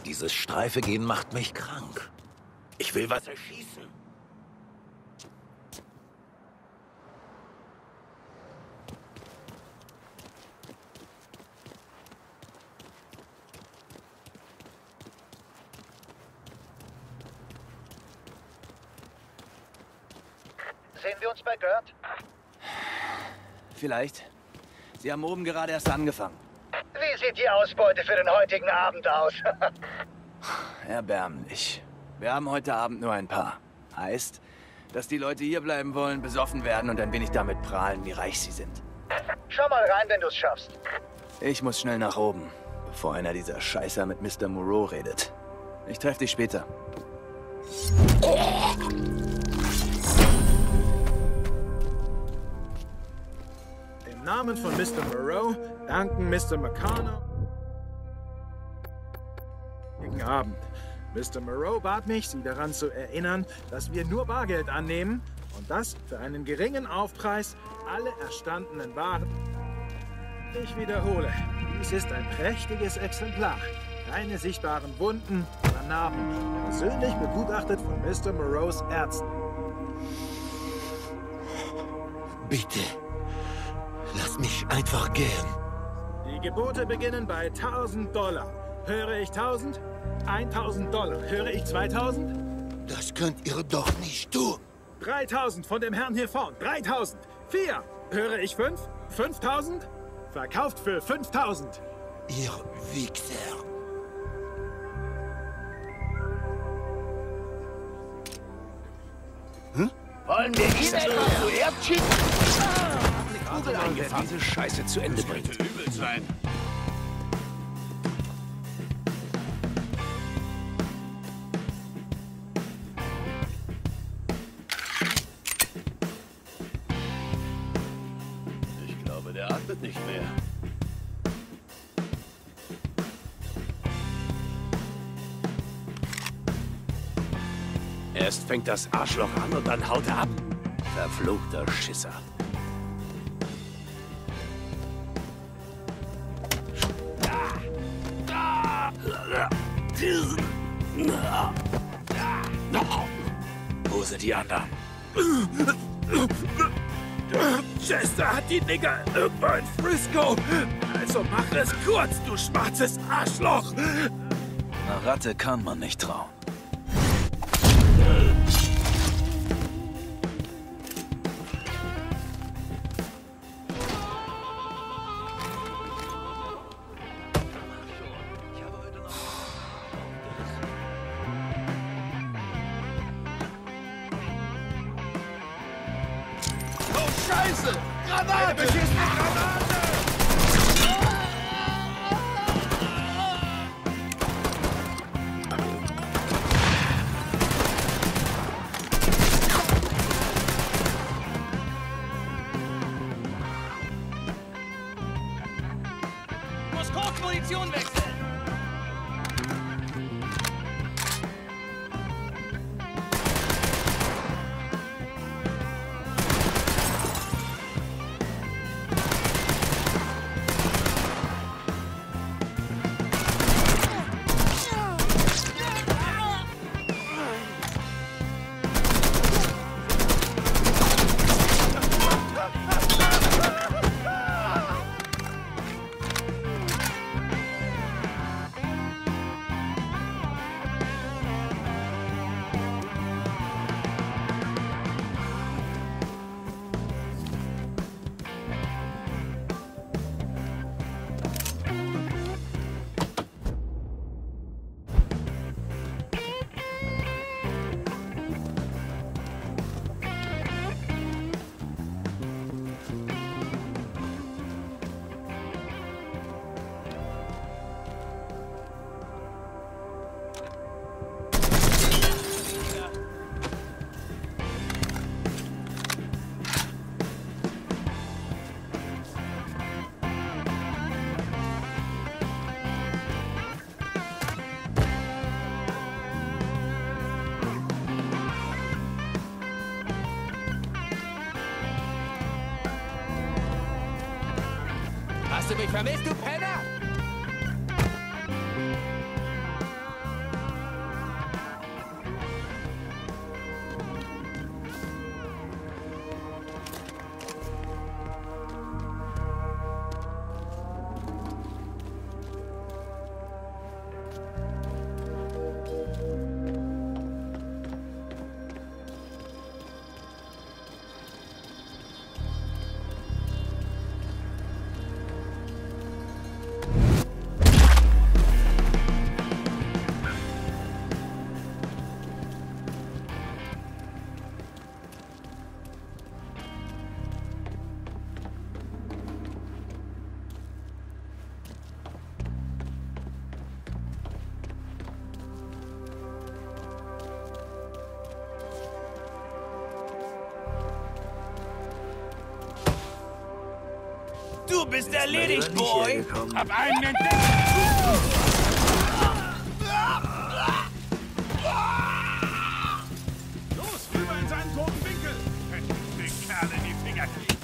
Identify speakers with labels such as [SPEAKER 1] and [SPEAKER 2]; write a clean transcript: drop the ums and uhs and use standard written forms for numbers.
[SPEAKER 1] Dieses Streifegehen macht mich krank. Ich will was erschießen.
[SPEAKER 2] Sehen wir uns bei Gert?
[SPEAKER 3] Vielleicht. Sie haben oben gerade erst angefangen.
[SPEAKER 2] Wie sieht die Ausbeute für den heutigen Abend aus?
[SPEAKER 3] Erbärmlich. Wir haben heute Abend nur ein paar. Heißt, dass die Leute hier bleiben wollen, besoffen werden und ein wenig damit prahlen, wie reich sie sind.
[SPEAKER 2] Schau mal rein, wenn du es schaffst.
[SPEAKER 3] Ich muss schnell nach oben, bevor einer dieser Scheißer mit Mr. Moreau redet. Ich treffe dich später.
[SPEAKER 4] Im Namen von Mr. Moreau danken Mr. McConnell. Guten Abend. Mr. Moreau bat mich, Sie daran zu erinnern, dass wir nur Bargeld annehmen und dass für einen geringen Aufpreis alle erstandenen Waren... Ich wiederhole, dies ist ein prächtiges Exemplar. Keine sichtbaren Wunden oder Narben. Persönlich begutachtet von Mr. Moreaus Ärzten.
[SPEAKER 1] Bitte, lass mich einfach gehen.
[SPEAKER 4] Die Gebote beginnen bei $1000. Höre ich 1000? $1000. Höre ich 2000?
[SPEAKER 1] Das könnt ihr doch nicht tun.
[SPEAKER 4] 3000 von dem Herrn hier vorn. 3000. 4. Höre ich 5? 5000? Verkauft für 5000.
[SPEAKER 1] Ihr Wichser.
[SPEAKER 2] Wollen wir ihn etwa zuerst schießen?
[SPEAKER 1] Kugel eingefangen. Diese Scheiße zu Ende bringt.
[SPEAKER 5] Könnte übel sein. Ich glaube, der atmet nicht mehr.
[SPEAKER 1] Erst fängt das Arschloch an und dann haut er ab. Verfluchter Schisser. Wo sind die anderen?
[SPEAKER 4] Chester hat die Nigger irgendwo in Frisco. Also mach es kurz, du schwarzes Arschloch.
[SPEAKER 3] Einer Ratte kann man nicht trauen.
[SPEAKER 5] Scheiße! Granate! Beschissene Granate!
[SPEAKER 3] Muss kurz Munition wechseln! Hast du mich vermisst, du Penner? bist erledigt, Boy.
[SPEAKER 5] Hab einen entdeckt! Los, rüber in seinen toten Winkel! Könnte ich den Kerl in die Finger kriegen.